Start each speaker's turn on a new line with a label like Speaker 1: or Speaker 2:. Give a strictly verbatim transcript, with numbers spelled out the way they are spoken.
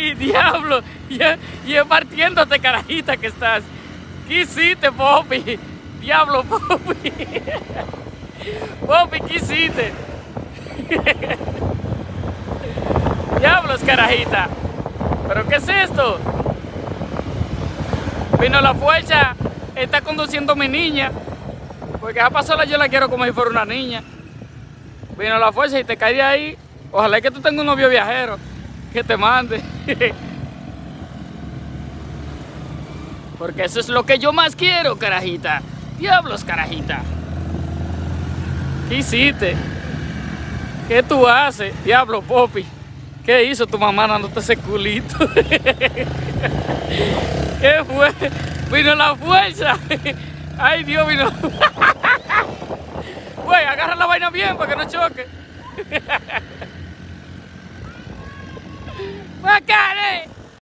Speaker 1: ahí, diablo. Y, y partiéndote, carajita, que estás. ¿Qué hiciste, Poppy? Diablo, Poppy. Poppy, ¿qué hiciste? Diablos, carajita. ¿Pero qué es esto? Vino la fuerza, está conduciendo mi niña. Porque esa pasola yo la quiero como si fuera una niña. Vino la fuerza y te caí ahí. Ojalá que tú tengas un novio viajero que te mande. Porque eso es lo que yo más quiero, carajita. Diablos, carajita. ¿Qué hiciste? ¿Qué tú haces? Diablo, Poppy. ¿Qué hizo tu mamá dándote ese culito? ¿Qué fue? Vino la fuerza. Ay, Dios, vino. Güey, agarra la vaina bien para que no choque. ¡Bacán!